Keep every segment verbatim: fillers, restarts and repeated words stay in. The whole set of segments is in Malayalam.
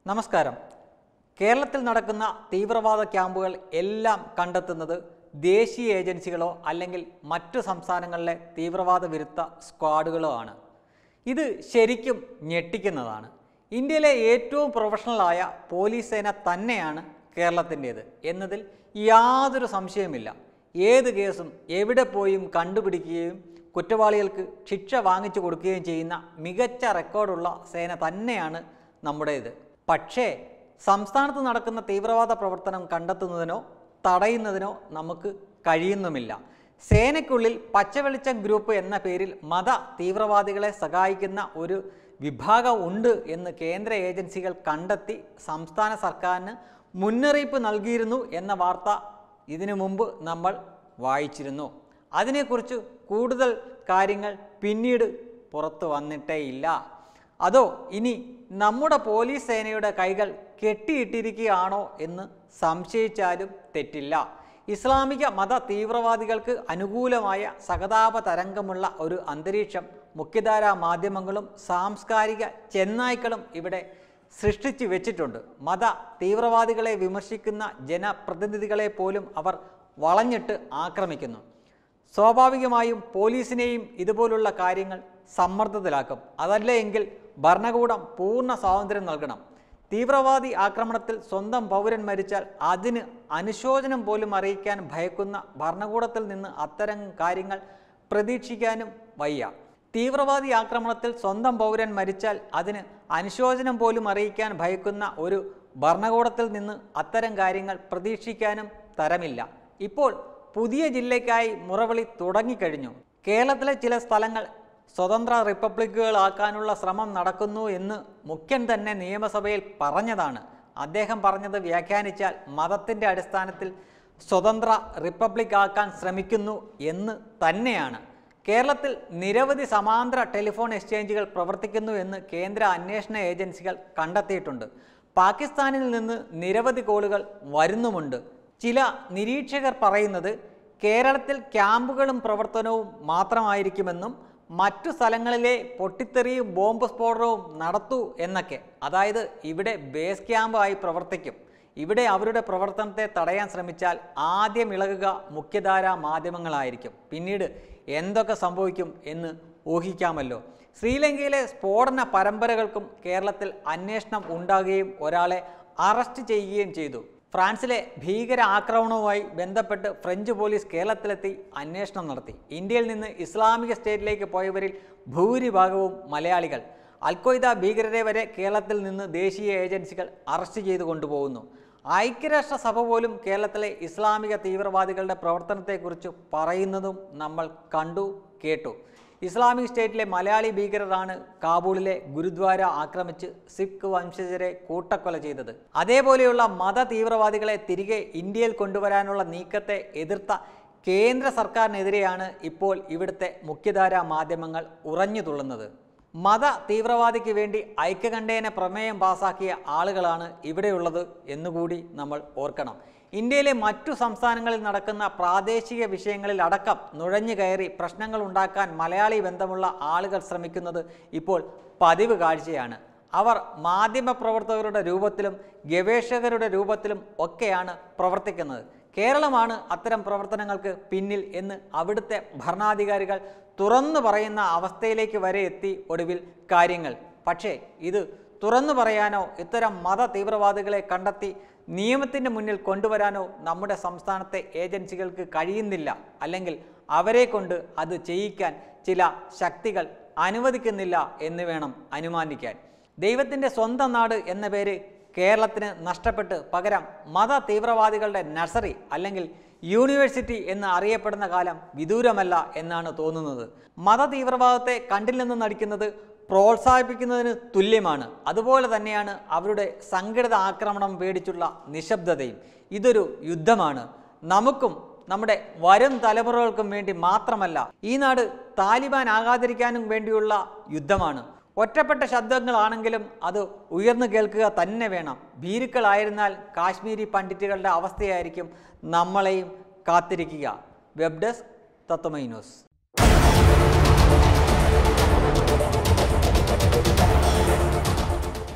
നമസ്കാരം. കേരളത്തിൽ നടക്കുന്ന തീവ്രവാദ ക്യാമ്പുകൾ എല്ലാം കണ്ടെത്തുന്നത് ദേശീയ ഏജൻസികളോ അല്ലെങ്കിൽ മറ്റു സംസ്ഥാനങ്ങളിലെ തീവ്രവാദ വിരുദ്ധ സ്ക്വാഡുകളോ ആണ്. ഇത് ശരിക്കും ഞെട്ടിക്കുന്നതാണ്. ഇന്ത്യയിലെ ഏറ്റവും പ്രൊഫഷണലായ പോലീസ് സേന തന്നെയാണ് കേരളത്തിൻ്റേത് എന്നതിൽ യാതൊരു സംശയമില്ല. ഏത് കേസും എവിടെ പോയും കണ്ടുപിടിക്കുകയും കുറ്റവാളികൾക്ക് ശിക്ഷ വാങ്ങിച്ചു കൊടുക്കുകയും ചെയ്യുന്ന മികച്ച റെക്കോർഡുള്ള സേന തന്നെയാണ് നമ്മുടേത്. പക്ഷേ സംസ്ഥാനത്ത് നടക്കുന്ന തീവ്രവാദ പ്രവർത്തനം കണ്ടെത്തുന്നതിനോ തടയുന്നതിനോ നമുക്ക് കഴിയുന്നുമില്ല. സേനയ്ക്കുള്ളിൽ പച്ചവെളിച്ചം ഗ്രൂപ്പ് എന്ന പേരിൽ മത തീവ്രവാദികളെ സഹായിക്കുന്ന ഒരു വിഭാഗം ഉണ്ട് എന്ന് കേന്ദ്ര ഏജൻസികൾ കണ്ടെത്തി സംസ്ഥാന സർക്കാരിന് മുന്നറിയിപ്പ് നൽകിയിരുന്നു എന്ന വാർത്ത ഇതിനു മുമ്പ് നമ്മൾ വായിച്ചിരുന്നു. അതിനെക്കുറിച്ച് കൂടുതൽ കാര്യങ്ങൾ പിന്നീട് പുറത്തു വന്നിട്ടേയില്ല. അതോ ഇനി നമ്മുടെ പോലീസ് സേനയുടെ കൈകൾ കെട്ടിയിട്ടിരിക്കുകയാണോ എന്ന് സംശയിച്ചാലും തെറ്റില്ല. ഇസ്ലാമിക മത തീവ്രവാദികൾക്ക് അനുകൂലമായ സഹതാപ തരംഗമുള്ള ഒരു അന്തരീക്ഷം മുഖ്യധാരാ മാധ്യമങ്ങളും സാംസ്കാരിക ചെന്നായ്ക്കളും ഇവിടെ സൃഷ്ടിച്ചു വെച്ചിട്ടുണ്ട്. മത തീവ്രവാദികളെ വിമർശിക്കുന്ന ജനപ്രതിനിധികളെ പോലും അവർ വളഞ്ഞിട്ട് ആക്രമിക്കുന്നു. സ്വാഭാവികമായും പോലീസിനെയും ഇതുപോലുള്ള കാര്യങ്ങൾ സമ്മർദ്ദത്തിലാക്കും. അതല്ല എങ്കിൽ ഭരണകൂടം പൂർണ്ണ സ്വാതന്ത്ര്യം നൽകണം. തീവ്രവാദി ആക്രമണത്തിൽ സ്വന്തം പൗരൻ മരിച്ചാൽ അതിന് അനുശോചനം പോലും അറിയിക്കാൻ ഭയക്കുന്ന ഭരണകൂടത്തിൽ നിന്ന് അത്തരം കാര്യങ്ങൾ പ്രതീക്ഷിക്കാനും വയ്യ. തീവ്രവാദി ആക്രമണത്തിൽ സ്വന്തം പൗരൻ മരിച്ചാൽ അതിന് അനുശോചനം പോലും അറിയിക്കാൻ ഭയക്കുന്ന ഒരു ഭരണകൂടത്തിൽ നിന്ന് അത്തരം കാര്യങ്ങൾ പ്രതീക്ഷിക്കാനും തരമില്ല. ഇപ്പോൾ പുതിയ ജില്ലയ്ക്കായി മുറവിളി തുടങ്ങിക്കഴിഞ്ഞു. കേരളത്തിലെ ചില സ്ഥലങ്ങൾ സ്വതന്ത്ര റിപ്പബ്ലിക്കുകളാക്കാനുള്ള ശ്രമം നടക്കുന്നു എന്ന് മുഖ്യൻ തന്നെ നിയമസഭയിൽ പറഞ്ഞതാണ്. അദ്ദേഹം പറഞ്ഞത് വ്യാഖ്യാനിച്ചാൽ മതത്തിൻ്റെ അടിസ്ഥാനത്തിൽ സ്വതന്ത്ര റിപ്പബ്ലിക് ആക്കാൻ ശ്രമിക്കുന്നു എന്ന് തന്നെയാണ്. കേരളത്തിൽ നിരവധി സമാന്തര ടെലിഫോൺ എക്സ്ചേഞ്ചുകൾ പ്രവർത്തിക്കുന്നു എന്ന് കേന്ദ്ര അന്വേഷണ ഏജൻസികൾ കണ്ടെത്തിയിട്ടുണ്ട്. പാകിസ്ഥാനിൽ നിന്ന് നിരവധി കോളുകൾ വരുന്നുമുണ്ട്. ചില നിരീക്ഷകർ പറയുന്നത് കേരളത്തിൽ ക്യാമ്പുകളും പ്രവർത്തനവും മാത്രമായിരിക്കുമെന്നും മറ്റു സ്ഥലങ്ങളിലെ പൊട്ടിത്തെറിയും ബോംബ് സ്ഫോടനവും നടത്തൂ എന്നൊക്കെ. അതായത് ഇവിടെ ബേസ് ക്യാമ്പായി പ്രവർത്തിക്കും. ഇവിടെ അവരുടെ പ്രവർത്തനത്തെ തടയാൻ ശ്രമിച്ചാൽ ആദ്യം ഇളകുക മുഖ്യധാരാ മാധ്യമങ്ങളായിരിക്കും. പിന്നീട് എന്തൊക്കെ സംഭവിക്കും എന്ന് ഊഹിക്കാമല്ലോ. ശ്രീലങ്കയിലെ സ്ഫോടന പരമ്പരകൾക്കും കേരളത്തിൽ അന്വേഷണം ഉണ്ടാകുകയും ഒരാളെ അറസ്റ്റ് ചെയ്യുകയും ചെയ്തു. ഫ്രാൻസിലെ ഭീകര ആക്രമണവുമായി ബന്ധപ്പെട്ട് ഫ്രഞ്ച് പോലീസ് കേരളത്തിലെത്തി അന്വേഷണം നടത്തി. ഇന്ത്യയിൽ നിന്ന് ഇസ്ലാമിക സ്റ്റേറ്റിലേക്ക് പോയവരിൽ ഭൂരിഭാഗവും മലയാളികൾ. അൽഖ്വയ്ദ ഭീകരരെ വരെ കേരളത്തിൽ നിന്ന് ദേശീയ ഏജൻസികൾ അറസ്റ്റ് ചെയ്തു കൊണ്ടുപോകുന്നു. ഐക്യരാഷ്ട്രസഭ പോലും കേരളത്തിലെ ഇസ്ലാമിക തീവ്രവാദികളുടെ പ്രവർത്തനത്തെക്കുറിച്ച് പറയുന്നതും നമ്മൾ കണ്ടു കേട്ടു. ഇസ്ലാമിക് സ്റ്റേറ്റിലെ മലയാളി ഭീകരരാണ് കാബൂളിലെ ഗുരുദ്വാര ആക്രമിച്ച് സിഖ് വംശജരെ കൂട്ടക്കൊല ചെയ്തത്. അതേപോലെയുള്ള മത തീവ്രവാദികളെ തിരികെ ഇന്ത്യയിൽ കൊണ്ടുവരാനുള്ള നീക്കത്തെ എതിർത്ത കേന്ദ്ര സർക്കാരിനെതിരെയാണ് ഇപ്പോൾ ഇവിടുത്തെ മുഖ്യധാരാ മാധ്യമങ്ങൾ ഉറഞ്ഞു തുള്ളുന്നത്. മത തീവ്രവാദിക്ക് വേണ്ടി ഐക്യകണ്ഠേന പ്രമേയം പാസാക്കിയ ആളുകളാണ് ഇവിടെയുള്ളത് എന്നുകൂടി നമ്മൾ ഓർക്കണം. ഇന്ത്യയിലെ മറ്റു സംസ്ഥാനങ്ങളിൽ നടക്കുന്ന പ്രാദേശിക വിഷയങ്ങളിൽ അടക്കം നുഴഞ്ഞു കയറി പ്രശ്നങ്ങൾ ഉണ്ടാക്കാൻ മലയാളി ബന്ധമുള്ള ആളുകൾ ശ്രമിക്കുന്നത് ഇപ്പോൾ പതിവ് കാഴ്ചയാണ്. അവർ മാധ്യമപ്രവർത്തകരുടെ രൂപത്തിലും ഗവേഷകരുടെ രൂപത്തിലും ഒക്കെയാണ് പ്രവർത്തിക്കുന്നത്. കേരളമാണ് അത്തരം പ്രവർത്തനങ്ങൾക്ക് പിന്നിൽ എന്ന് അവിടുത്തെ ഭരണാധികാരികൾ തുറന്നു പറയുന്ന അവസ്ഥയിലേക്ക് വരെ എത്തി ഒടുവിൽ കാര്യങ്ങൾ. പക്ഷേ ഇത് തുറന്നു പറയാനോ ഇത്തരം മത തീവ്രവാദികളെ കണ്ടെത്തി നിയമത്തിൻ്റെ മുന്നിൽ കൊണ്ടുവരാനോ നമ്മുടെ സംസ്ഥാനത്തെ ഏജൻസികൾക്ക് കഴിയുന്നില്ല. അല്ലെങ്കിൽ അവരെ കൊണ്ട് അത് ചെയ്യിക്കാൻ ചില ശക്തികൾ അനുവദിക്കുന്നില്ല എന്ന് വേണം അനുമാനിക്കാൻ. ദൈവത്തിൻ്റെ സ്വന്തം നാട് എന്ന പേര് കേരളത്തിന് നഷ്ടപ്പെട്ട് പകരം മത തീവ്രവാദികളുടെ നഴ്സറി അല്ലെങ്കിൽ യൂണിവേഴ്സിറ്റി എന്ന് അറിയപ്പെടുന്ന കാലം വിദൂരമല്ല എന്നാണ് തോന്നുന്നത്. മത തീവ്രവാദത്തെ കണ്ടില്ലെന്ന് നടിക്കുന്നത് പ്രോത്സാഹിപ്പിക്കുന്നതിന് തുല്യമാണ്. അതുപോലെ തന്നെയാണ് അവരുടെ സംഘടിത ആക്രമണം പേടിച്ചുള്ള നിശബ്ദതയും. ഇതൊരു യുദ്ധമാണ്. നമുക്കും നമ്മുടെ വരും തലമുറകൾക്കും വേണ്ടി മാത്രമല്ല, ഈ നാട് താലിബാൻ ആകാതിരിക്കാനും വേണ്ടിയുള്ള യുദ്ധമാണ്. ഒറ്റപ്പെട്ട ശബ്ദങ്ങളാണെങ്കിലും അത് ഉയർന്നു കേൾക്കുക തന്നെ വേണം. ഭീരുക്കളായിരുന്നാൽ കാശ്മീരി പണ്ഡിറ്റുകളുടെ അവസ്ഥയായിരിക്കും നമ്മളെയും കാത്തിരിക്കുക. Web desk Tatwamayi news.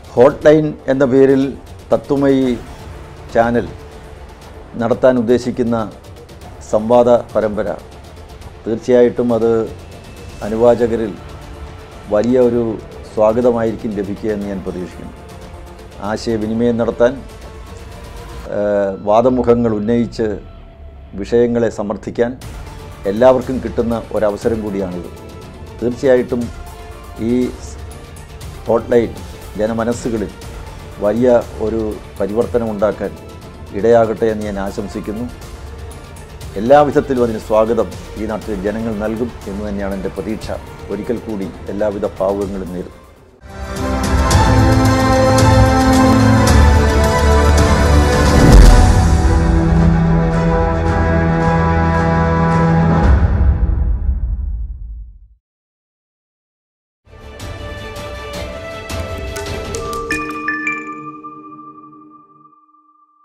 Hotline എന്ന പേരിൽ തത്വമയി ചാനൽ നടത്താൻ ഉദ്ദേശിക്കുന്ന സംവാദ പരമ്പര തീർച്ചയായിട്ടും അത് അനുവാചകരിൽ വലിയ ഒരു സ്വാഗതമായിരിക്കും ലഭിക്കുക എന്ന് ഞാൻ പ്രതീക്ഷിക്കുന്നു. ആശയവിനിമയം നടത്താൻ, വാദമുഖങ്ങൾ ഉന്നയിച്ച് വിഷയങ്ങളെ സമർത്ഥിക്കാൻ എല്ലാവർക്കും കിട്ടുന്ന ഒരവസരം കൂടിയാണിത്. തീർച്ചയായിട്ടും ഈ ഹോട്ട് ലൈൻ ജനമനസ്സുകളിൽ വലിയ ഒരു പരിവർത്തനമുണ്ടാക്കാൻ ഇടയാകട്ടെ എന്ന് ഞാൻ ആശംസിക്കുന്നു. എല്ലാവിധത്തിലും അതിന് സ്വാഗതം ഈ നാട്ടിലെ ജനങ്ങൾ നൽകും എന്ന് തന്നെയാണ് എൻ്റെ പ്രതീക്ഷ. ഒരിക്കൽ കൂടി എല്ലാവിധ ഭാവുകങ്ങളും നേരുന്നു.